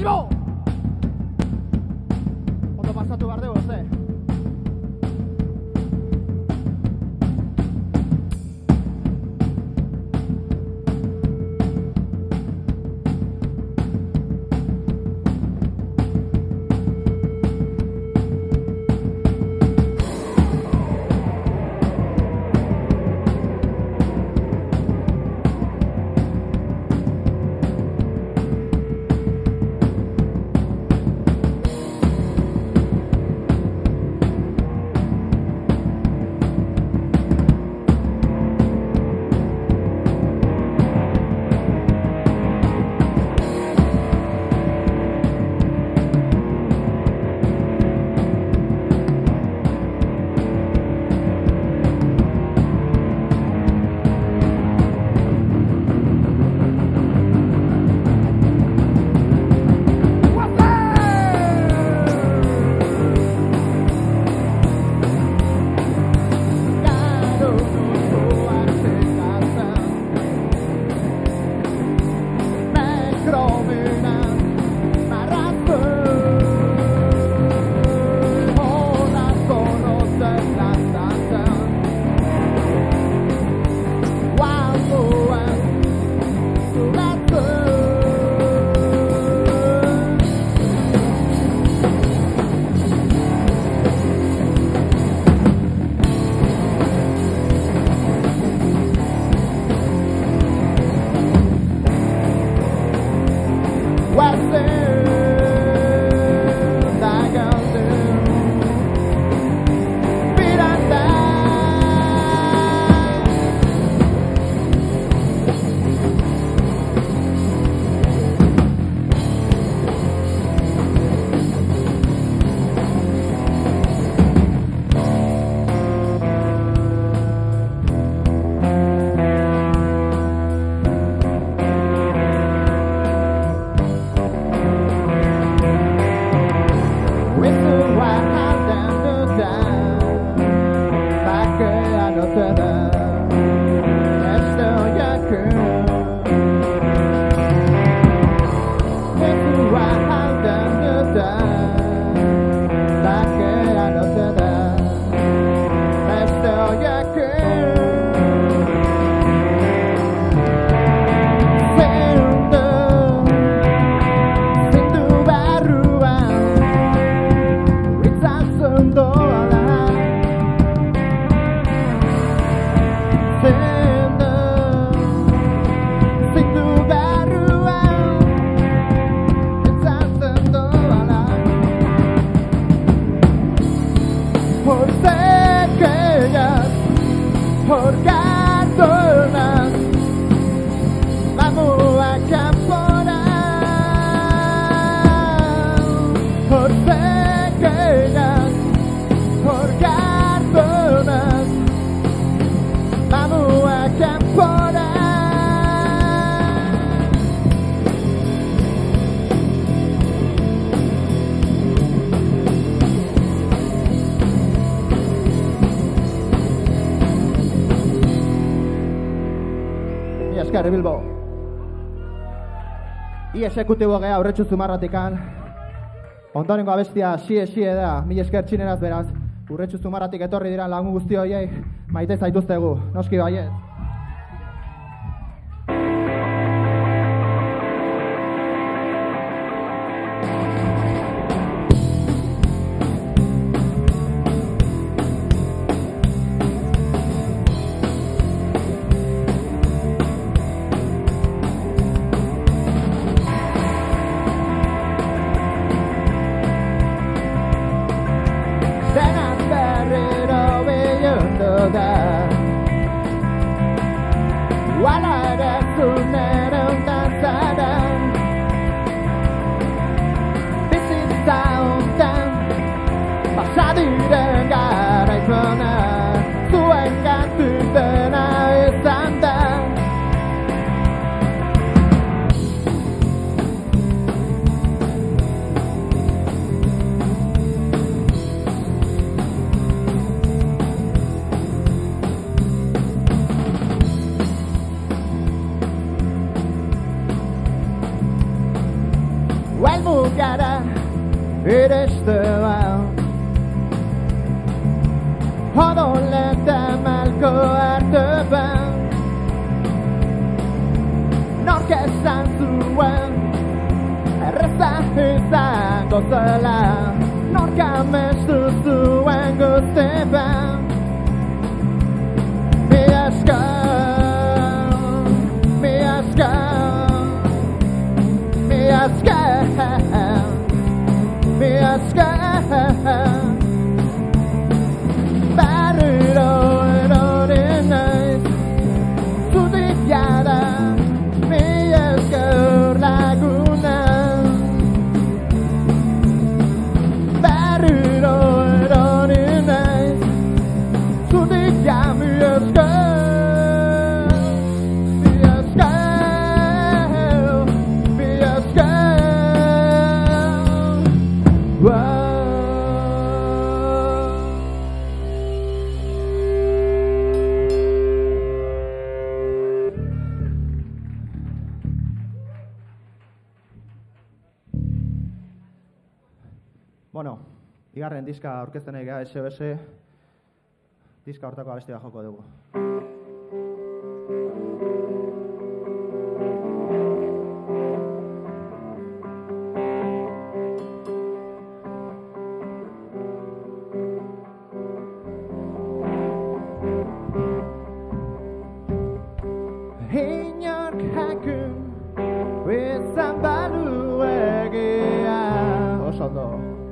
Bilbo! Ondo pasatu behar dugu, ze? Esker, Bilbo. Exekutibo geha Urretxu Zumarratikan. Ondorengo abestia xie da, mila esker txineraz beraz. Urretxu Zumarratik etorri dira lagun guzti horiei maite zaituztegu, noski baiet. helmugara iristen Hadon lentem elko erdőben Nork esan zuen Errezan izango zela Nork amestu zuen guztipen Mi esker Mi esker Mi esker Mi esker Berriro erori naiz Zutik jada Mi esker laguna Berriro erori naiz Zutik jada mi esker Mi esker Mi esker Bueno, igarren diska aurkezten egea SOS diska hortako abestia joko dugu. Inork jakun izan balu egia Oso ondo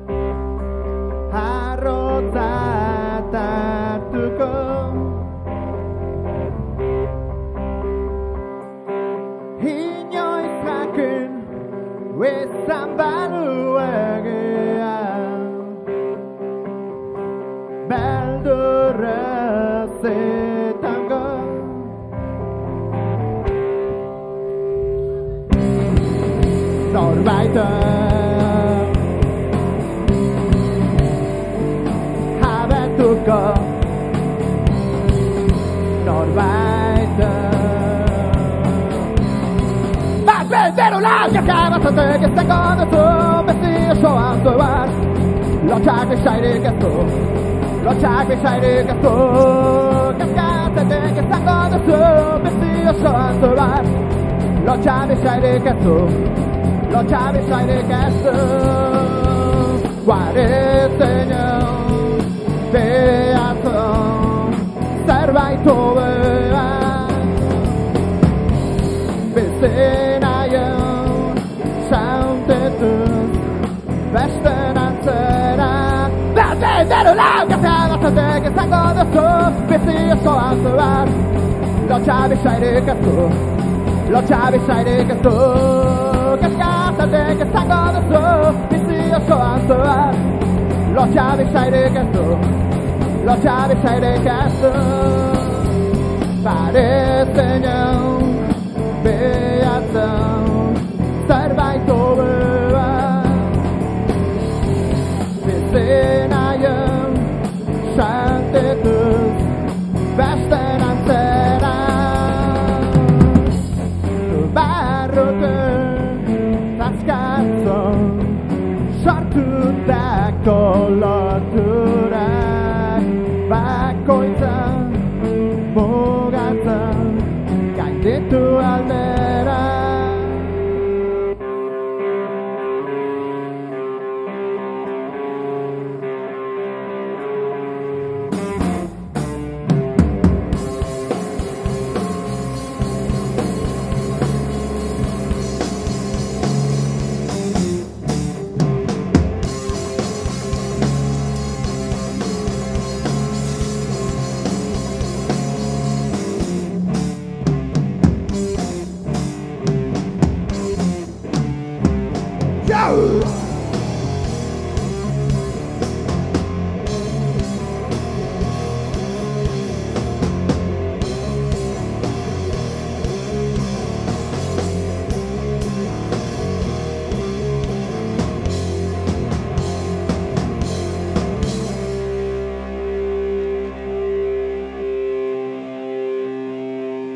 Arrotza tartuko Inoiz jakin izan balu egia Beldurrez etango Norbaiten Habetuko Norbaiten Bat bezero lazgazka batzatek ezteko duzu Bezi osoan zoaz Lotxak bizairik ez du Lotxak bizairik ez du Gazkazetek ezteko duzu Bezi osoan zoaz Lotxak bizairik ez du Lotxak bizairik ez du Guaretzen Beatzen zerbait hobea Bizi nahian zauntetuz besten antzera Bezero laugazea batzatek ezango duzu Bizi osoan zoaz Lotxa bizairik ez du Lotxa bizairik ez du Gazkazetek ezango duzu Bizi osoan zoaz Lotxa bizairik ez du Lotxa bizairik ez du Parezen jau Behatzen Zerbait hobea Bizi nahian Santetuz Besten antzera Barroten Zaskatzen Sartutako loturak Bakoitzan Mugatzen Gainditu aldera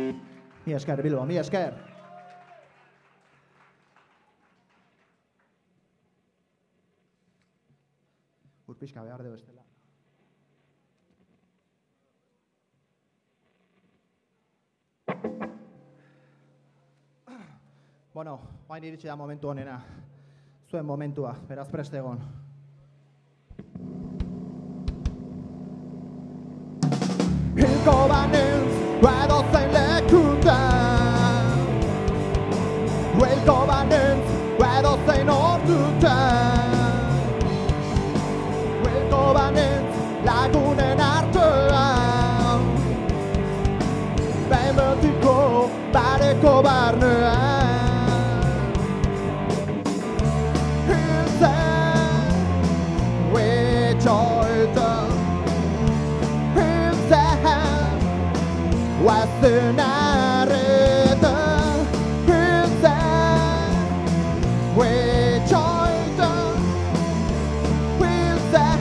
Mi esker, Bilbo, mi esker. pixka behar dugu estela. Bueno, hain iritsi da momentu honena. Zuen momentua, beraz prest egon. Hilko banintz, edozein lekutan. Hilko banintz, edozein ordutan. Hilko banintz, lagunen artean. Behin betiko, bareko barnean. Western Arita, we joined with the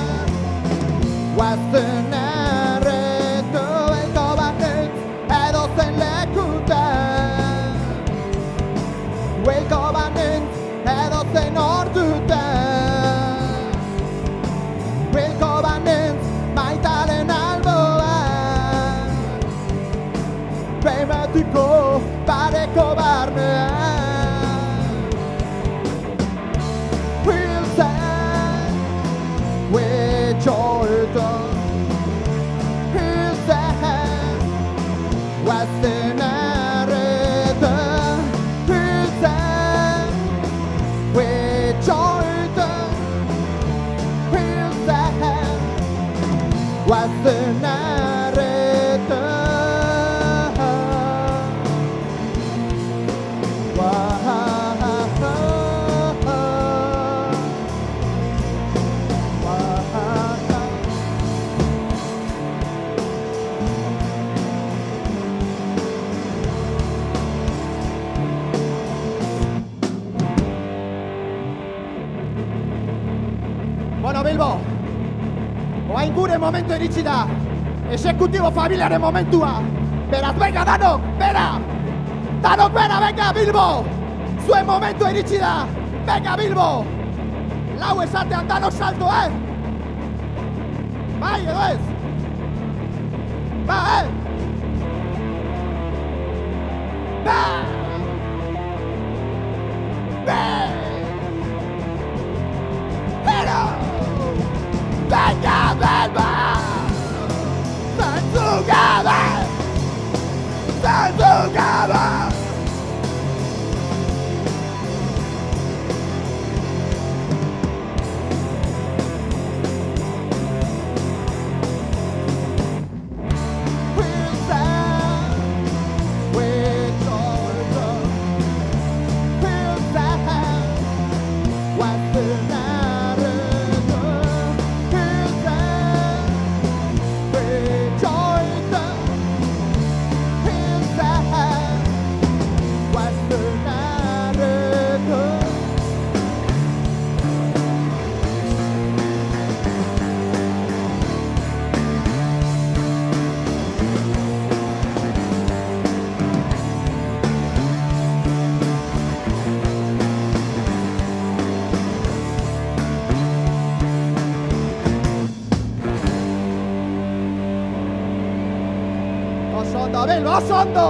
Western Arita, and governance, edozein lekutan. We governance, edozein ordutan. We governance, maitaren alboan. Behin betiko bareko barnean. Hiltzen, witxoetan. Hiltzen, Western Arita. Hiltzen, witxoetan. Hiltzen, Western Arita. Bueno, Bilbo, oain gure momentu iritsi da. Exekutibo familiaren momentua. Beraz, venga, danok, bera! Danok, bera, venga, Bilbo! Zuen momentu iritsi da. Venga, Bilbo! Lau esatean danok salto, Bai, edo ez? Ba, Ba! Pero! Venga, Bilbo! Zentugaba! Bilbo, oso ondo!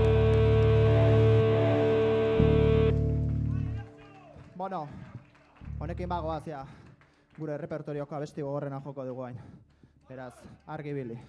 Bueno, honekin bagoazia gure repertorioko abesti gogorrena joko dugu hain. Beraz, argi ibili.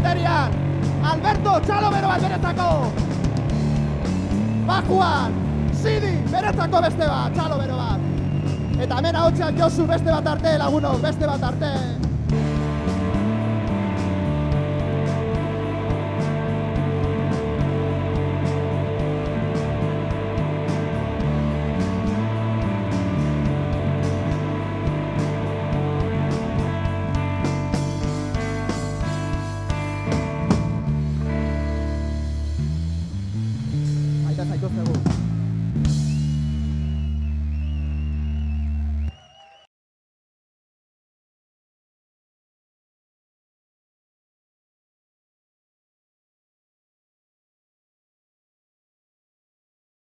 baterian, Alberto, txalo bero bat beretzako. Bajuan, Sidi, beretzako beste bat, txalo bero bat. Eta hemen ahotxean Josu beste bat arte, lagunok, beste bat arte.